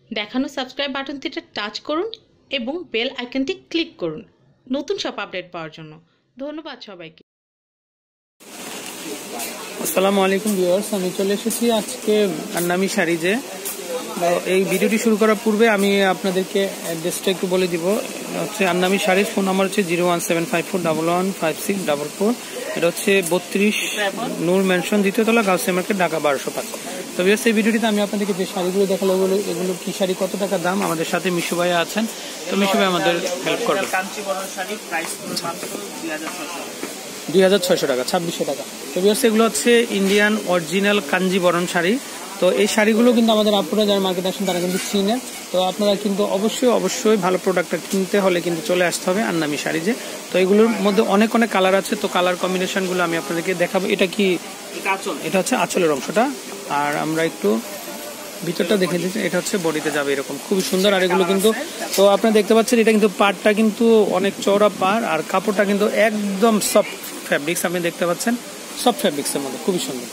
দেখানো subscribe বাটনটিতে touch করুন এবং বেল আইকনটি ক্লিক করুন নতুন সব আপডেট পাওয়ার জন্য। ধন্যবাদ সবাইকে। আসসালামু আলাইকুম ভিউয়ার্স, আমি চলে এসেছি আজকে আন্নামি শাড়িজে। এই ভিডিওটি শুরু করার পূর্বে আমি আপনাদেরকে অ্যাড্রেসটা একটু বলে দিব। হচ্ছে আন্নামি শাড়ির ফোন নাম্বার হচ্ছে 01754115644। এটা হচ্ছে 32 নূর মেনশন, দ্বিতীয় তলা, গাউসিয়া মার্কেট, ঢাকা 1205। তো ভিউয়ার্স, এই ভিডিওটিতে আমি আপনাদেরকে যে শাড়িগুলো দেখালো এগুলো কি শাড়ি, কত টাকা দাম, আমাদের সাথে মিশু ভাইয়া আছেন। তো মিশু ভাই আমাদের হেল্প করবে। কাঞ্চিবরণ শাড়ি প্রাইস মাত্র 2600 টাকা, 2600 টাকা। তো ভিউয়ার্স, এগুলো হচ্ছে ইন্ডিয়ান অরিজিনাল কাঞ্জিবরণ শাড়ি। তো এই শাড়িগুলো কিন্তু আমাদের আপুরা যারা মার্কেটে আসেন তারা কিন্তু চিনেন। তো আপনারা কিন্তু অবশ্যই ভালো প্রোডাক্টটা কিনতে হলে কিন্তু চলে আসতে হবে আন্নামি শাড়িজে। তো এগুলোর মধ্যে অনেক কালার আছে। তো কালার কম্বিনেশনগুলো আমি আপনাদেরকে দেখাবো। এটা কি? এটা হচ্ছে আঁচলের অংশটা। আর আমরা একটু ভিতরটা দেখে দিচ্ছি। এটা হচ্ছে বডিতে যাবে এরকম, খুবই সুন্দর। আর এগুলো কিন্তু, তো আপনারা দেখতে পাচ্ছেন, এটা কিন্তু পাড়টা কিন্তু অনেক চওড়া পাড়, আর কাপড়টা কিন্তু একদম সফট ফ্যাব্রিক্স। আপনি দেখতে পাচ্ছেন সফট ফ্যাব্রিক্সের মধ্যে, খুবই সুন্দর।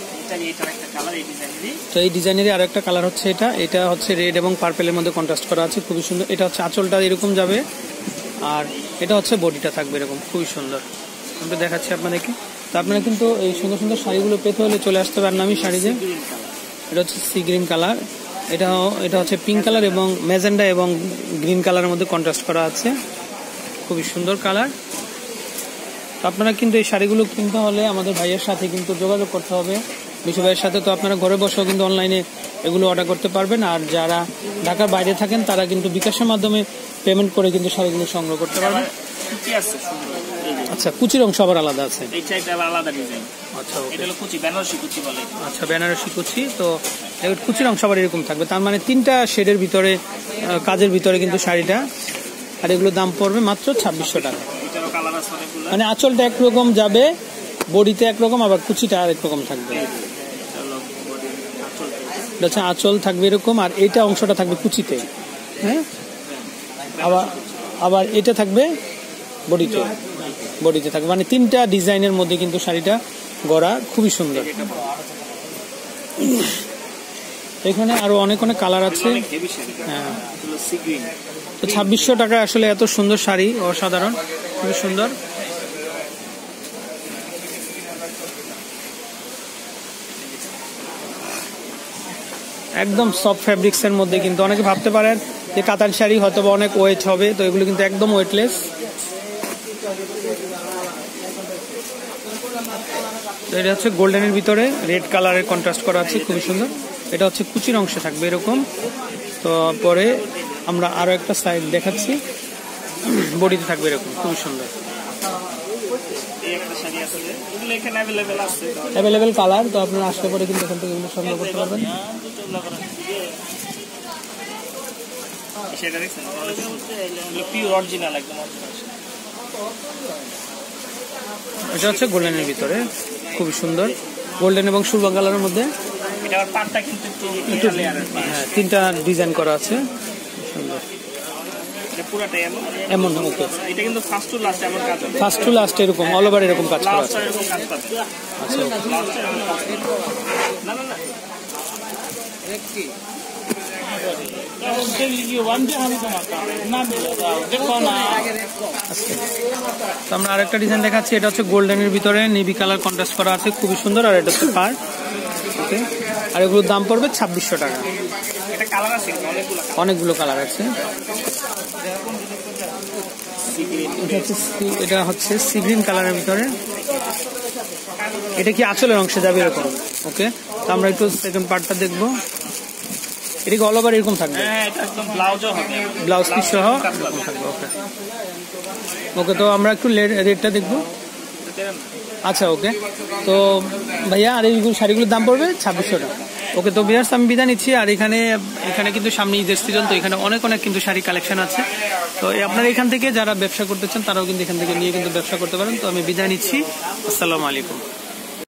তো এই ডিজাইনেরই আর একটা কালার হচ্ছে এটা হচ্ছে রেড এবং পার্পেলের মধ্যে কন্ট্রাস্ট করা আছে, খুবই সুন্দর। এটা হচ্ছে আঁচলটা এরকম যাবে, আর এটা হচ্ছে বডিটা থাকবে এরকম, খুবই সুন্দর। আমি দেখাচ্ছি আপনাদেরকে। তো আপনারা কিন্তু এই সুন্দর সুন্দর শাড়িগুলো পেতে হলে চলে আসতে হবে আন্নামি শাড়িজে। এটা হচ্ছে সি গ্রিন কালার, এটা হচ্ছে পিঙ্ক কালার এবং ম্যাজেন্ডা এবং গ্রিন কালারের মধ্যে কন্ট্রাস্ট করা আছে, খুবই সুন্দর কালার। তো আপনারা কিন্তু এই শাড়িগুলো কিনতে হলে আমাদের ভাইয়ের সাথে কিন্তু যোগাযোগ করতে হবে, মিশু ভাইয়ের সাথে। তো আপনারা ঘরে বসেও কিন্তু অনলাইনে এগুলো অর্ডার করতে পারবেন। আর যারা ঢাকার বাইরে থাকেন তারা কিন্তু বিকাশের মাধ্যমে পেমেন্ট করে কিন্তু শাড়িগুলো সংগ্রহ করতে পারবেন। আচ্ছা, কুচির অংশ আবার আলাদা আছে। আচ্ছা, বেনারসি কুচি। তো কুচির অংশ আবার এরকম থাকবে, তার মানে 3টা শেডের ভিতরে, কাজের ভিতরে কিন্তু শাড়িটা। আর এগুলো দাম পড়বে মাত্র 2600 টাকা। মানে আঁচলটা একরকম যাবে, বডিতে একরকম, আবার কুচিটা আর একরকম থাকবে। আচ্ছা, আঁচল থাকবে এরকম, আর এইটা অংশটা থাকবে কুচিতে। হ্যাঁ, আবার এটা থাকবে বডিতে থাকবে। মানে 3টা ডিজাইনের মধ্যে কিন্তু শাড়িটা গড়া, খুবই সুন্দর। এখানে আরো অনেক কালার আছে। হ্যাঁ, তো 2600 টাকা আসলে এত সুন্দর শাড়ি, অসাধারণ, খুবই সুন্দর। একদম সফট ফ্যাব্রিক্স এর মধ্যে কিন্তু অনেকে ভাবতে পারেন যে কাতান শাড়ি হয়তো অনেক ওয়েট হবে, তো এগুলো কিন্তু একদম ওয়েটলেস। তো এটা হচ্ছে গোল্ডেনের ভিতরে রেড কালারের কন্ট্রাস্ট করা আছে, খুবই সুন্দর। এটা হচ্ছে কুচির অংশে থাকবে এরকম। তো পরে আমরা আরো একটা সাইড দেখাচ্ছি, বডিতে থাকবে এরকম, খুবই সুন্দর। Available colour. তো আপনারা আসলে পরে কিন্তু এখান থেকে এগুলো সংগ্রহ করতে পারবেন। এটা হচ্ছে গোল্ডেনের ভিতরে, খুবই সুন্দর, গোল্ডেন এবং সিলভার কালারের মধ্যে। হ্যাঁ, 3টা ডিজাইন করা আছে, সুন্দর। এমন ওকে, এটা কিন্তু ফার্স্ট টু লাস্ট এরকম অল ওভার এরকম কাজ করা আছে। আচ্ছা, আমরা আরেকটা ডিজাইন দেখাচ্ছি। এটা হচ্ছে গোল্ডেনের ভিতরে নেভি কালার কন্ট্রাস্ট করা আছে, খুবই সুন্দর। আর এটা হচ্ছে পার, ওকে। আর এগুলোর দাম পড়বে 2600 টাকা। অনেকগুলো কালার আছে। এটা হচ্ছে সি গ্রিন কালারের ভিতরে। এটা কি আঁচলের অংশে যাবে এরকম, ওকে। তো আমরা একটু সেকেন্ড পার্টটা দেখবো। এটা কি অল ওভার এরকম থাকবে? ব্লাউজ পিস সহ এরকম থাকবে, ওকে ওকে। তো আমরা একটু রেটটা দেখবো। আচ্ছা, ওকে। তো ভাইয়া, আর এইগুলো শাড়িগুলোর দাম পড়বে 2600 টাকা, ওকে। তো ভিউয়ার্স, আমি বিদায় নিচ্ছি। আর এখানে কিন্তু সামনে ঈদের সিজন, তো এখানে অনেক কিন্তু শাড়ি কালেকশন আছে। তো আপনারা এখান থেকে যারা ব্যবসা করতে চান তারাও কিন্তু এখান থেকে নিয়ে কিন্তু ব্যবসা করতে পারেন। তো আমি বিদায় নিচ্ছি, আসসালামু আলাইকুম।